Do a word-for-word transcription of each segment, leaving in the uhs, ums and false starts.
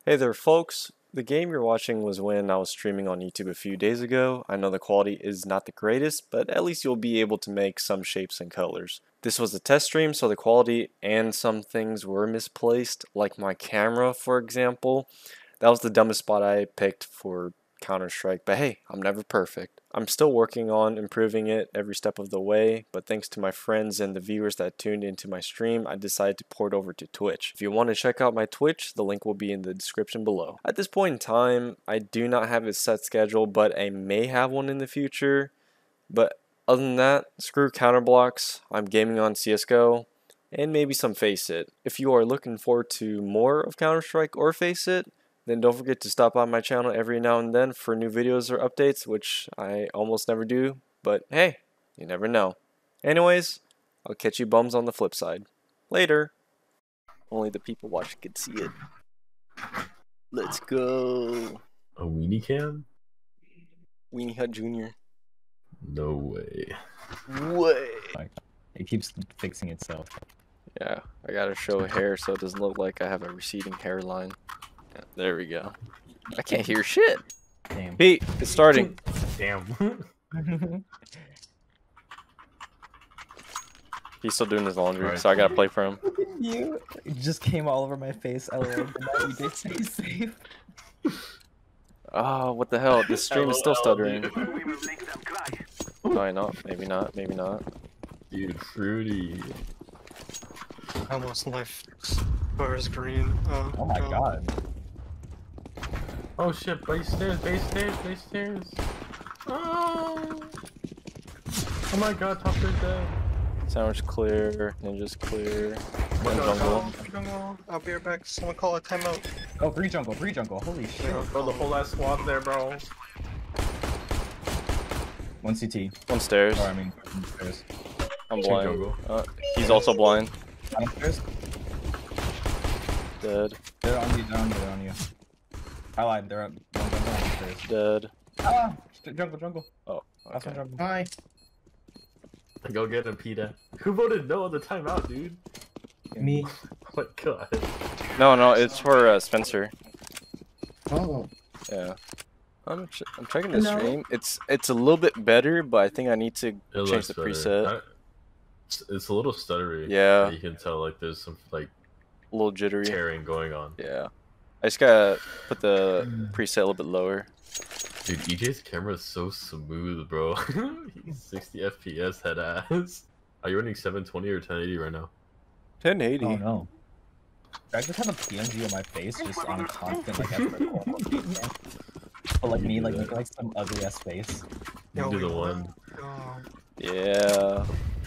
Hey there folks, the game you're watching was when I was streaming on YouTube a few days ago. I know the quality is not the greatest, but at least you'll be able to make some shapes and colors. This was a test stream, so the quality and some things were misplaced, like my camera for example. That was the dumbest spot I picked for Counter-Strike, but hey, I'm never perfect. I'm still working on improving it every step of the way, but thanks to my friends and the viewers that tuned into my stream, I decided to port over to Twitch. If you want to check out my Twitch, the link will be in the description below. At this point in time, I do not have a set schedule, but I may have one in the future. But other than that, screw Counterblocks, I'm gaming on C S G O, and maybe some FACEIT. If you are looking forward to more of Counter-Strike or FACEIT, then don't forget to stop by my channel every now and then for new videos or updates, which I almost never do, but hey, you never know. Anyways, I'll catch you bums on the flip side. Later. Only the people watching can see it. Let's go. A weenie cam? Weenie Hut Junior No way. Way. It keeps fixing itself. Yeah, I gotta show hair so it doesn't look like I have a receding hairline. Yeah, there we go. I can't hear shit. Damn. Pete, it's starting. Damn. He's still doing his laundry, Right. so I gotta play for him. You it just came all over my face. I love that you did stay safe. Oh, what the hell? This stream is still stuttering. Why not? Maybe not. Maybe not. Dude, fruity. I almost left bars green. Oh, Oh my god. Oh shit, base stairs, base stairs, base stairs. Oh. Oh my god, top stairs dead. Sandwich clear, ninjas clear, one no, jungle. Jungle. I'll be right back. Someone call a timeout. Oh, free jungle, free jungle. Holy shit. Bro, the whole ass squad there, bro. One C T. One stairs. Or I mean, stairs. I'm Two blind. jungle. Uh, he's also blind. Downstairs. Dead. They're on you, they're on you, they're on you. I lied, they're up. One jungle downstairs. Dead. Ah! Jungle, jungle. Oh, That's one okay. jungle. Hi. Go get him, Peta. Who voted no on the timeout, dude? Me. Oh my god. No, no, it's for uh, Spencer. Oh. Yeah. I'm ch I'm checking the Hello? stream. It's it's a little bit better, but I think I need to It change looks the better. preset. I- it's, it's a little stuttery. Yeah. You can tell like there's some like A little jittery. tearing going on. Yeah. I just gotta put the preset a little bit lower. Dude, E J's camera is so smooth, bro. He's sixty F P S head ass. Are you running seven twenty or ten eighty right now? ten eighty. Oh no. I just have a P N G on my face just on constant like as the But like me, like make like some ugly ass face. You Yo, do the we one. Oh, Yeah.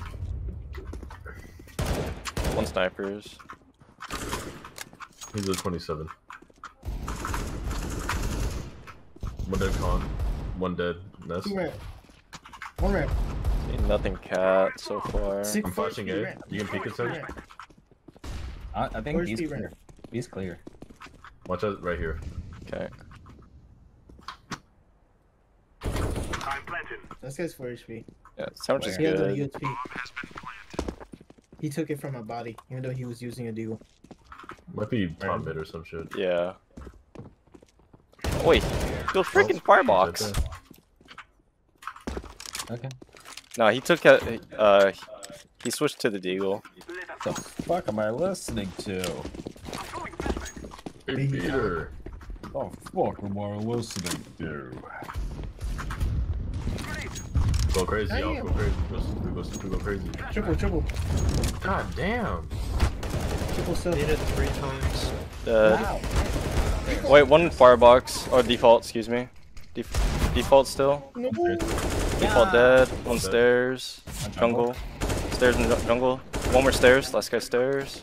One snipers. He's a twenty-seven. One dead con. One dead nest. Two red. One red. Ain't nothing cat so far. Six I'm flashing three A. red. You can peek it, Three sir? red. I, I think Where's B's B clear. red? B's clear. Watch out right here. Okay. This guy's four H P. Yeah, sandwich is He has a good. U S P. He took it from a body, even though he was using a deagle. Might be top mid or some shit. Yeah. Oh, wait, go freaking firebox. Okay. No, he took a, uh, he switched to the deagle. The fuck am I listening to? Hey, Peter. The fuck am I listening to? Go crazy, y'all. Damn. Go crazy. Go stupid, go stupid, go crazy. Triple, triple. God damn. Triple still. did it three times. Dead. Wow. Wait, one firebox, or default, excuse me. Def default still. No. Default dead. One Dead. stairs. Jungle. Stairs and ju- jungle. One more stairs. Last guy stairs.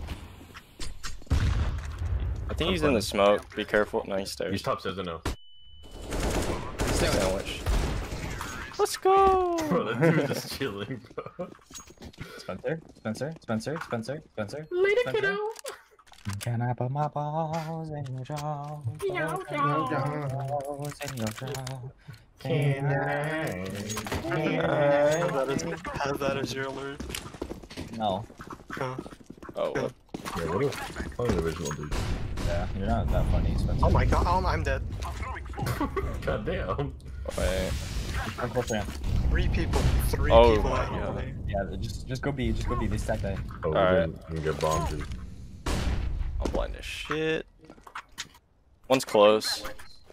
I think he's in the smoke. Be careful. No, he's He's stairs. top stairs, I know. Sandwich. Let's go. Bro, that dude is chilling, bro. Spencer, Spencer, Spencer, Spencer, Spencer. Later, Spencer. Can I put my balls in your jaw? No, Balls in your jaw. Can I? Can I? Have that as, have that as your alert. No. Oh. Oh, what? Yeah, what a probably the original dude. Yeah, you're not that funny, Spencer. Oh my god, oh, I'm dead. God damn. Wait. I'm close to him. Three people. Three Oh people. my at God. me. Yeah, just just go B, just go B. They stack that. Oh, we Alright. didn't even get bombed, dude. I'm blind as shit. One's close.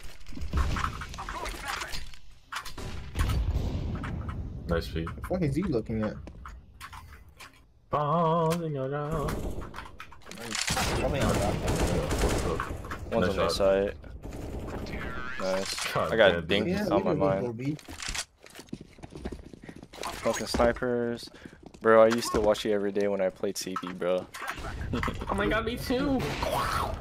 Nice feed. What the fuck is he looking at? Falling around. Probably on the back. One's Nice on their shot. side. Nice. God I got damn, dinked Yeah, on we my can go mind. B. Fucking snipers. Bro, I used to watch you every day when I played C B, bro. Oh my god, me too! I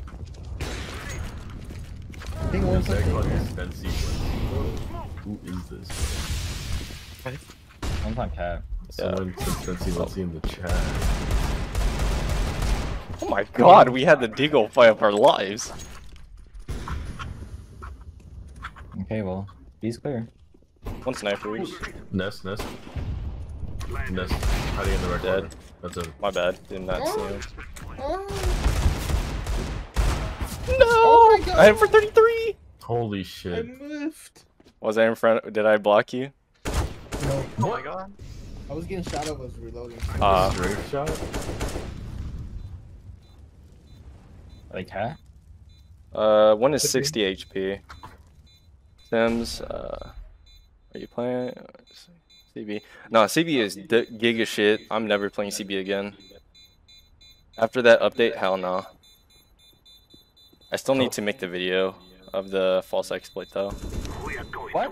think one This egg person. fucking Spency. Who is this? One's on cat. Someone said Spency, let's see in the chat. Oh my god, we had the Deagle fight of our lives. Okay, well, B's clear. One snipers. Nest, Nest. Nest. Hiding in the red Dead. corner. That's it. My bad. Did not see him. Oh, No! Oh my God. I hit him for thirty-three! Holy I shit. moved. Was I in front? Did I block you? No, Oh my god. I was getting shot at. I was reloading. Uh, Straight shot? Like cat? uh, one is Could be. sixty H P. Sims, uh, are you playing? C B? No, C B is d giga shit. I'm never playing C B again. After that update, hell no. I still need to make the video of the false exploit though. What?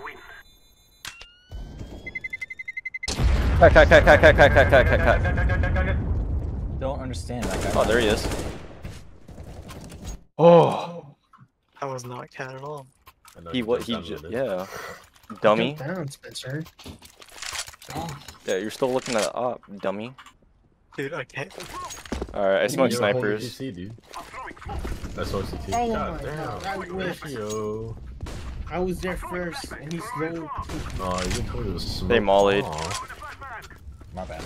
Cut, cut, cut, cut, cut, cut, cut, cut, cut, cut. Don't understand that guy. Oh, there he is. Oh, That was not cat at all. I know he you what? guys He have just it. yeah. Dummy. Jump down, Spencer. Yeah, you're still looking at the op, dummy. Dude, I can't. Alright, I smoke You're a holy snipers. P C, dude. That's what C T. Oh God my damn. God, I whiffed. Ratio. I was there first, and he slowed. Oh, you told it was smoke. They mollied. Aw. My bad.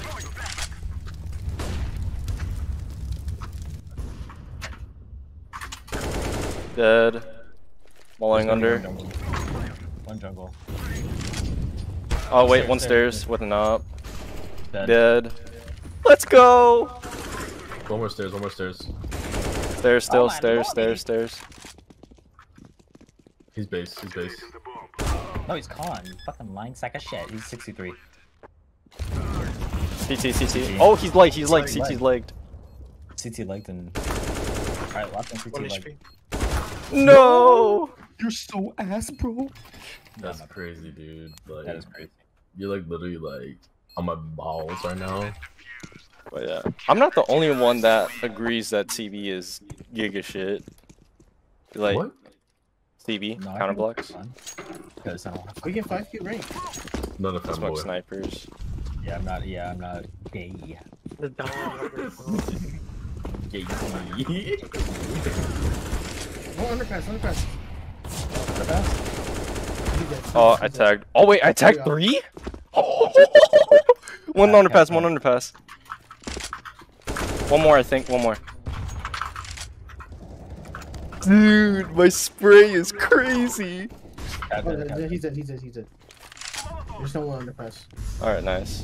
Dead. Mulling There's under. One jungle. One jungle. Oh wait, one stairs with an op. Dead. Dead. Let's go! One more stairs, one more stairs. Stairs still, Oh my stairs, lordy. stairs, stairs. He's base, he's base. No, he's con. You fucking lying sack of shit. He's sixty-three. C T, C T. Oh, he's legged, he's legged, He's C T's legged. legged. C T legged and. Alright, last one C One T H legged. P. No! You're so ass, bro. That's Yeah, my- crazy, dude. Like, That is crazy. you're like literally like on my balls right now. But yeah, I'm not the only one that agrees that C B is giga shit. Like, What? C B, No, I counter think blocks, it's fun. Because I don't have We get five Q rank. Not a smoke fanboy. snipers. Yeah, I'm not. Yeah, I'm not gay. The down number. Gay. Oh, underpass, underpass. He's dead. Oh, I He's dead. tagged. Oh wait, I tagged three? One Yeah, underpass, yeah, one yeah. underpass. One more, I think, one more. Dude, my spray is crazy. Cat Oh, dead, cat yeah, dead. he's dead, he's dead, he's dead. There's no one underpass. Alright, nice.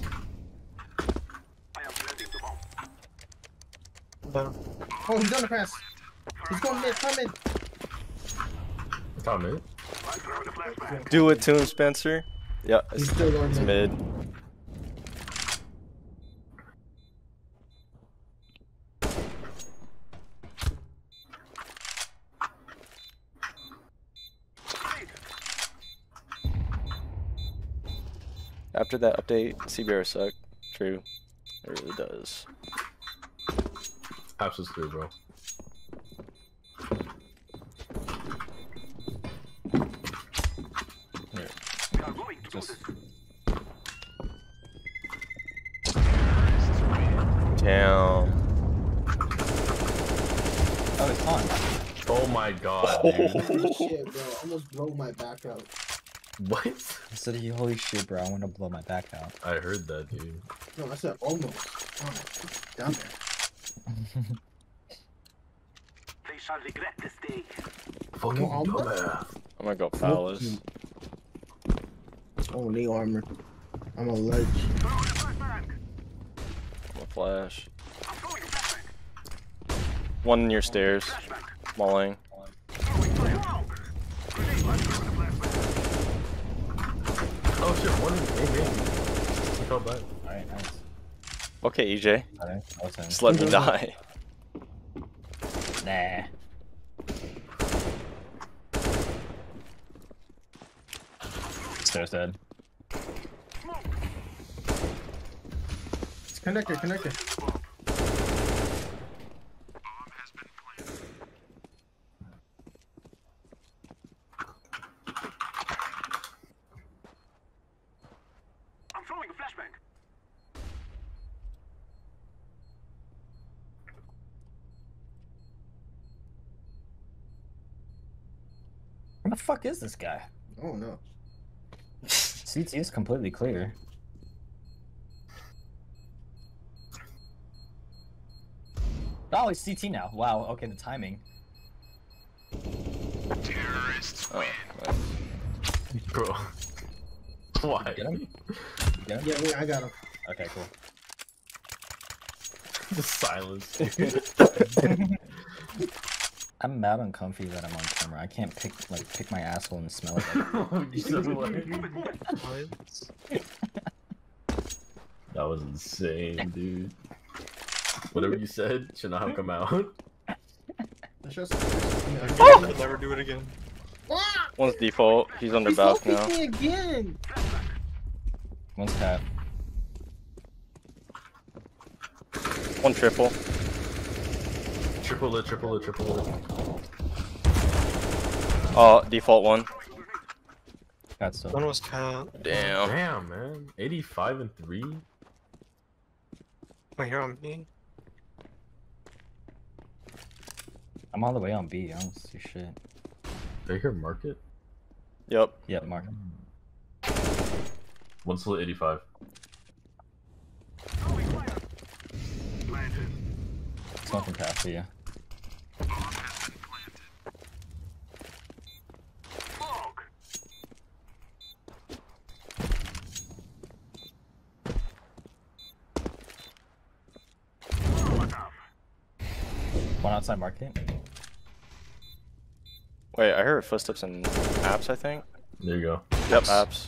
No. Oh, he's underpass. He's going mid, come in. Top mid? Do it to him, Spencer. Yeah, He's it's, still going it's mid. mid. After that update, C B R sucked. True. It really does. Apps is clear, bro. Just Damn. oh, it's con. Oh my god, dude. Holy shit, bro. Almost blow my back out. What? I said, holy shit, bro. I want to blow my back out. I heard that, dude. No, I said almost. Oh, down there. Fucking No, I'm- dumbass. I'm gonna go Palace. Oh, knee armor. I'm a ledge. I'm a flash. One in your stairs. Mauling. Oh shit, one in A main. He fell back. Alright, nice. Okay, E J. Alright, that was him. Just let me die. Nah. Stairs dead. It's connector, connector. Where the fuck is this guy? Oh no. C T is completely clear. Oh, it's C T now. Wow, okay, the timing. Oh, nice. Bro. Why? Get him? You get him? Yeah, wait, I got him. Okay, cool. The silence. I'm mad uncomfy that I'm on camera. I can't pick like pick my asshole and smell it. You said what? What? That was insane, dude. Whatever you said should not have come out. That's just. I'll never do it again. One's default. He's under He's bath now. me again. One's cat. One triple. Triple it, triple it, triple it. Oh, default one. Cat still. One was cat. Damn. Damn, man. eighty-five and three? Wait, you're on B? I'm all the way on B. I don't see shit. Did I hear market? Yep. Yeah, Mark. One still at eighty-five. Smoking past you. One outside market. Wait, I heard footsteps in apps, I think. There you go. Yep, apps.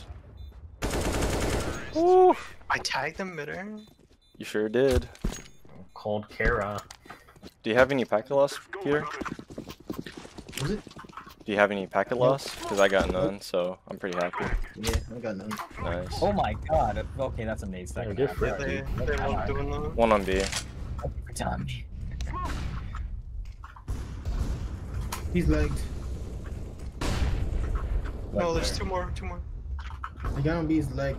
Woo! I tagged him mid-air? You sure did. Called Kara. Do you have any packet loss, Peter? Was it? Do you have any packet loss? Because I got none, so I'm pretty happy. Yeah, I got none. Nice. Oh my god. Okay, that's a nade stack. Yeah, get frick, They, dude. they weren't doing that. One on B. Time. He's legged. No, there's two more, two more. The guy on B is legged.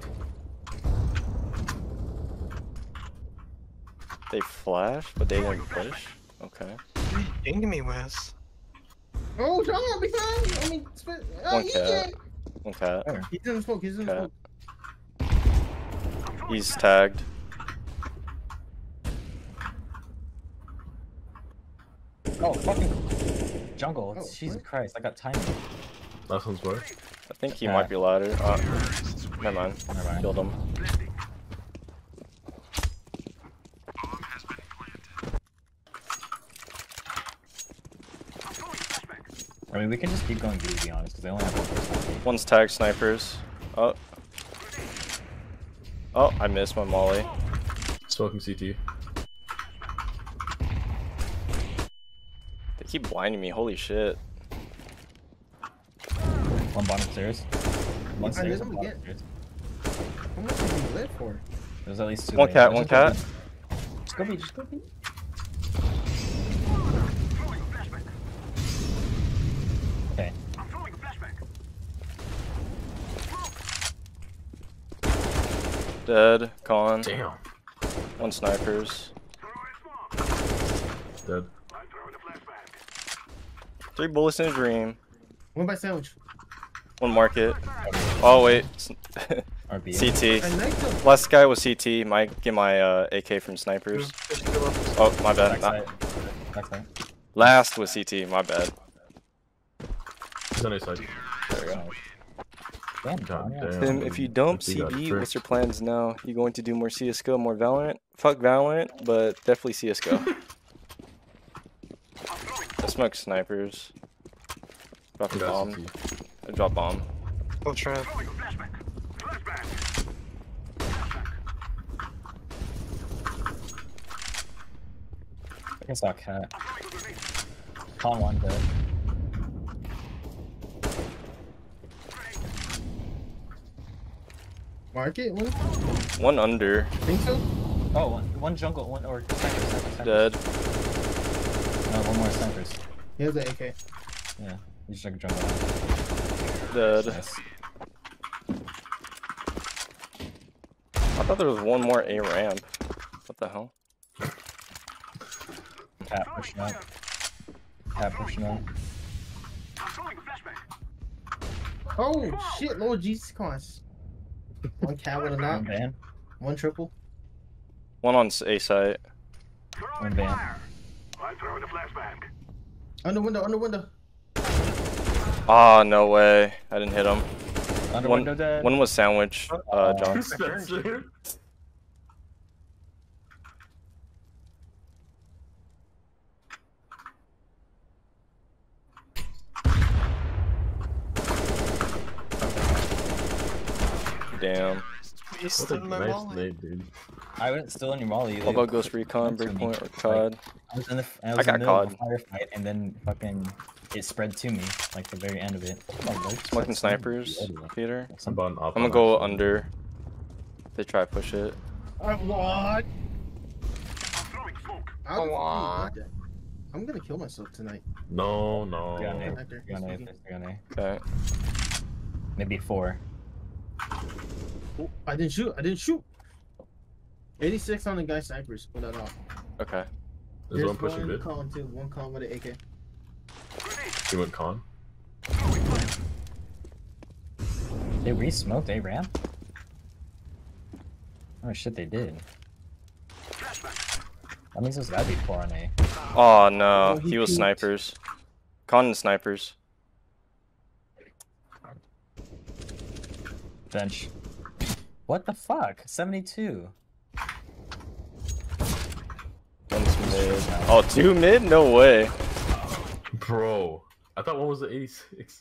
They flash, but they didn't push. Okay. What are you dinging me with? Oh, John, behind you. I mean, spit. Oh, One he cat. did. One cat. He's in the smoke. He's in the Cat. smoke. He's tagged. Oh, fucking jungle. Oh, Jesus what? Christ, I got timing. Last one's where? I think he Yeah. might be ladder. Uh, never mind. Never mind. Killed him. I mean, we can just keep going B, to be honest, because they only have one person on B. One's tagged snipers. Oh. Oh, I missed my molly. Smoking C T. They keep blinding me. Holy shit. One bottom stairs. One I stairs, missed one him bottom again. stairs. How much did he live for? There's at least two. One lanes. cat, Just one go cat. B. Just go B, just go B. Okay. Dead. Con. Damn. One snipers. Dead. Three bullets in a dream. One by sandwich. One market. Oh wait. R B. C T. I like him. Last guy was C T. Might get my uh, A K from snipers. There's two left. Oh, my bad. Not- Backside. Backside. Last was C T, my bad. He's on A side. There we go. Damn, God John, yeah. damn. Tim, if you dump He got C B, tricked. what's your plans now? You going to do more C S G O, more Valorant? Fuck Valorant, but definitely C S G O. I smoke snipers. Drop a He got bomb. C T. I drop bomb. Full trap. I guess I'll cat. Con one dead. Market one? One under. Think so? Oh, one, one jungle, one or sniper, sniper, sniper. Dead. No, one more snipers. He has an A K. Yeah, he's just like a jungle. Dead. Nice. I thought there was one more A ramp. What the hell? Cat pushing up. Cat pushing up. Oh shit, Lord Jesus Christ. One cat with a One knock, van. one triple. One on A site. One van. Under window, under window. Ah, no way. I didn't hit him. Under One, window dead. one was sandwich, uh, John. Spencer. Damn. He's What a still in my nice wallet. nade, dude. I went still in your molly. What about Ghost Recon, Breakpoint, or C O D? I was in the, I was I got in the middle of C a firefight, and then fucking it spread to me, like the very end of it. Oh, like, Smoking like, snipers, everywhere. Peter. I'm about an op I'm gonna on go that side. under. They try to push it. I what? I want. I'm gonna kill myself tonight. No, no. Three on A, Actor, three on A, speaking. three on A. Okay. Maybe four. Oh, I didn't shoot. I didn't shoot. eighty-six on the guy snipers. Pull that off. Okay. There's one pushing one mid. con too. One con with an A K. He went con. They re-smoked A ramp? Oh shit, they did. That means there's gotta be four on A. Oh no, Oh, he he was peeked. snipers. Con and snipers. Bench. What the fuck? seventy-two. One's mid. Oh, two mid? No way. Bro. I thought one was the eighty-six.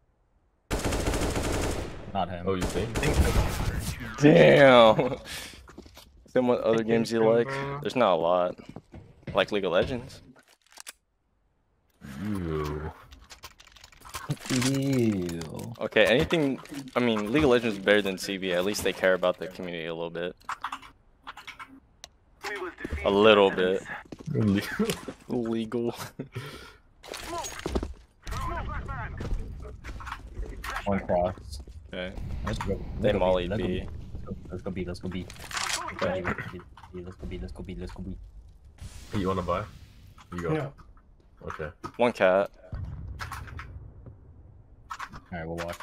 Not him. Oh, you think? Damn. Then what other Thank games you you, like? bro. There's not a lot. Like League of Legends. Ew. Ew. Okay, anything. I mean, League of Legends is better than C B. At least they care about the community a little bit. A little bit. Legal. One cross. Okay. Let's go. They Let's go molly Let's go B. Let's go B. Let's go B. Let's go B. Let's go B. Let's go B. Let's go B. Let's go B. You wanna buy? You go. Yeah. Okay. One cat. Alright, we'll walk.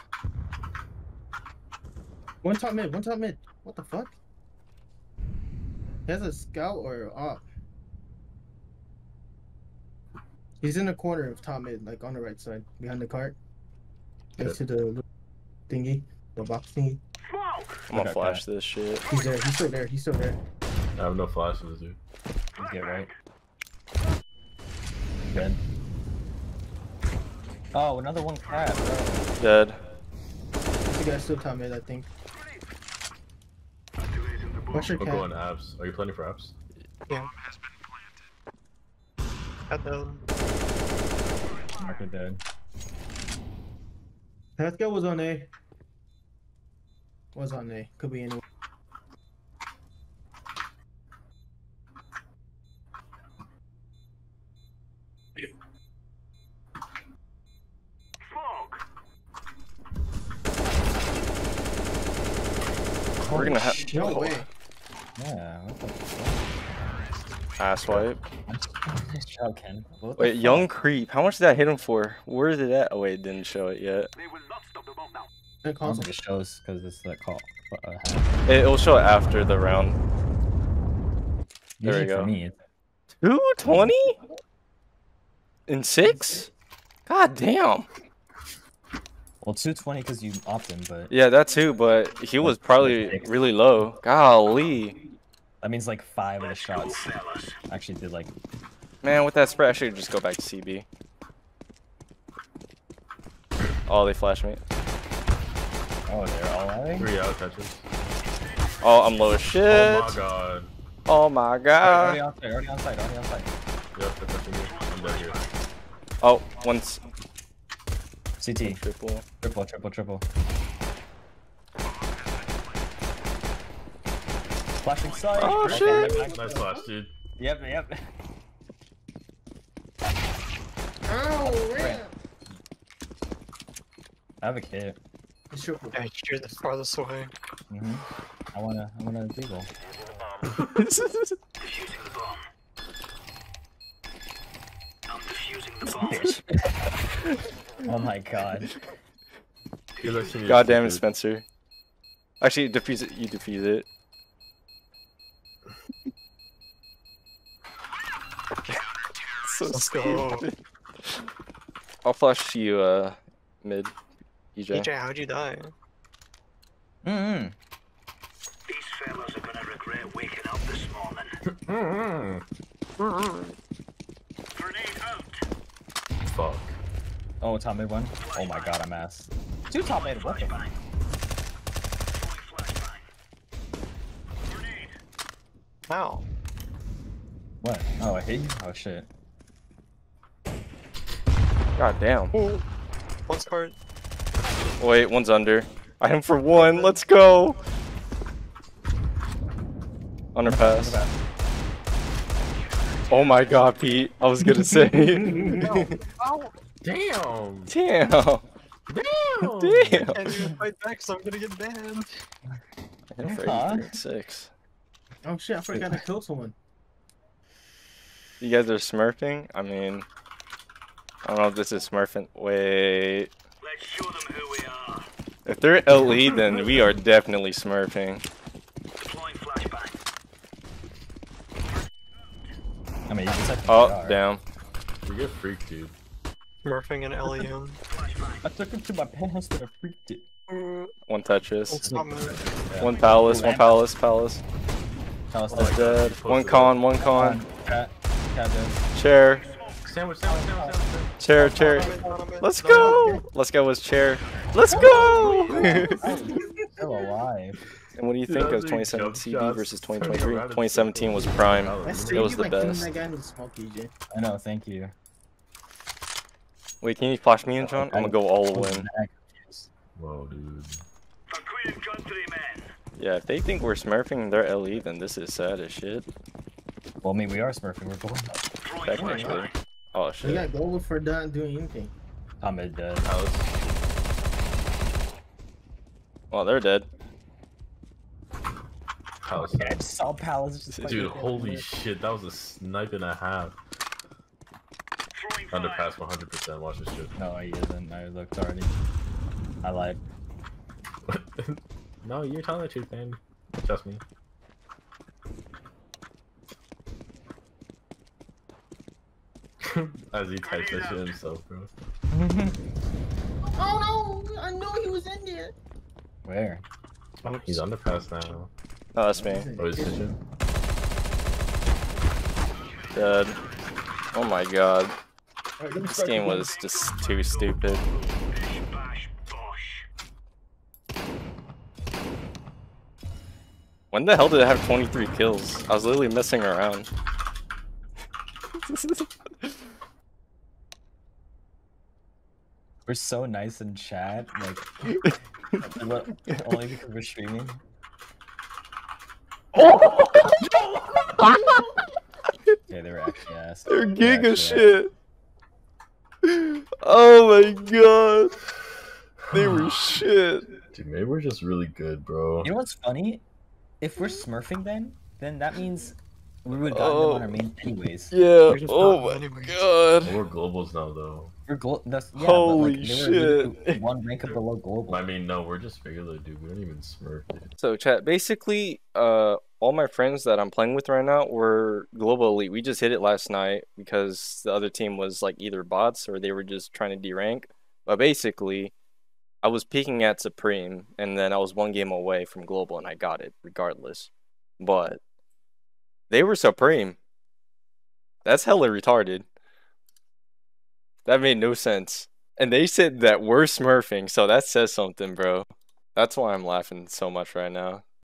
One top mid. One top mid. What the fuck? He has a scout or op. He's in the corner of top mid, like on the right side, behind the cart. Next to the little thingy, the box thingy. I'm gonna Okay, flash this shit. He's there. He's still there. He's still there. I have no flashes, dude. Let's get right. Good. Oh, another one crab, bro. Dead. This guy's still top mid, I think. What's your I'll go cat? on abs. Are you planning for abs? Yeah. Got down. Marker dead. That guy was on A. Was on A. Could be anywhere. We're gonna have No way. Yeah, what the fuck? ass wipe. Nice job, Ken. What the Wait, fuck? young creep. How much did I hit him for? Where is it at? Oh wait, it didn't show it yet. That I console. don't think it shows because it's that call. Uh, hat. It, it'll show it after the round. There we Usually go. For me, it's Two twenty? In six? God damn. Well, two twenty because you opted, but Yeah, that too, but he was probably really low. Golly. that means like five of the shots actually did like. Man, with that spread, I should just go back to C B. Oh, they flashed me. Oh, they're all at it? Three out touches. Oh, I'm low as shit. Oh my god. Oh my Already god. on site, already on site, already on site. Yep, they're touching me. I'm dead here. Oh, once. C T, Triple. triple, triple, triple. Flashing side. Oh, Okay, shit. never mind. Nice flash, dude. Yep, yep. Oh, man. I have a kit. It's triple. Yeah, you're the farthest away. Mm-hmm. I wanna, I wanna deagle. Oh my god. Good luck to you, God damn it, dude. Spencer. Actually, defuse it. You defuse it. So Let's go. stupid. I'll flash you, uh, mid. E J. E J, how'd you die? Mm-hmm. Mm-hmm. Fuck. Oh, top mid one. Oh my god, I'm ass. Two top mid. What the fuck? How? What? Oh, I hit you? Oh shit. God damn. Oh, one's card. Wait, one's under. Item for one. Let's go. Underpass. Oh my god, Pete. I was gonna say. Damn. Damn. Damn. Damn. I can't even fight back, so I'm gonna get banned. Hit for Huh? eighty-three and six. Oh shit, I forgot to kill someone. You guys are smurfing? I mean, I don't know if this is smurfing. Wait. Let's show them who we are. If they're L E, then we are definitely smurfing. Deploying flashbang. I mean, you just have to Oh, damn. You get freaked, dude. Murphing and L E M. I took him to my penthouse, but I freaked it. One touches. It's not moving. One palace, one palace, palace. Tell us Oh That's my God, dead. you One posted con, one con. Cat, cat dead. Chair, Sandwich, sandwich, sandwich, sandwich. chair, chair. Let's go! Let's go with chair. Let's go! Still alive. And what do you Dude, think that of was twenty like seventeen jump C B shots, versus turning twenty twenty-three? around and twenty seventeen was prime. That's It was you the like killing best. that guy who's smoke, E J. I know, thank you. Wait, can you flash me in, John? I'm gonna go all in. Whoa, dude. For Queen Country men. Yeah, if they think we're smurfing, they're L E, then this is sad as shit. Well, I mean, we are smurfing. We're going up. Throwing Technically. flashbang. Oh We shit. got global for not doing anything. Top mid dead. Palace. Well, they're dead. Palace. Okay, I just saw Palace just like Dude, holy shit, that was a snipe and a half. Throwing fire. Underpass one hundred percent, watch this shit. No, he isn't. I looked already. I lied. No, you're telling the truth, man. Trust me. As he types that shit himself, bro. Oh no! I know he was in there. Where? He's underpass now. Oh, that's me. Oh, he's fishing. Dead. Oh my god. Alright, let me This start game the was just too stupid. Bish, bash, bosh. When the hell did I have twenty-three kills? I was literally messing around. We're so nice in chat. Like, what, only because we're streaming. Yeah, they were actually ass. They're They were giga actually shit. Oh my god. They were shit. Dude, maybe we're just really good, bro. You know what's funny? If we're smurfing then, then that means we would have gotten Oh. them on our main anyways. Yeah. We're just Oh not my anyways. god. We're globals now, though. We're glo- that's, yeah, Holy but like, they were literally shit. one rank below global. I mean, no, we're just regular, dude. We don't even smurf, dude. So chat, basically, uh, all my friends that I'm playing with right now were Global Elite. We just hit it last night because the other team was like either bots or they were just trying to de-rank. But basically, I was peaking at Supreme, and then I was one game away from Global, and I got it regardless. But they were Supreme. That's hella retarded. That made no sense. And they said that we're smurfing, so that says something, bro. That's why I'm laughing so much right now.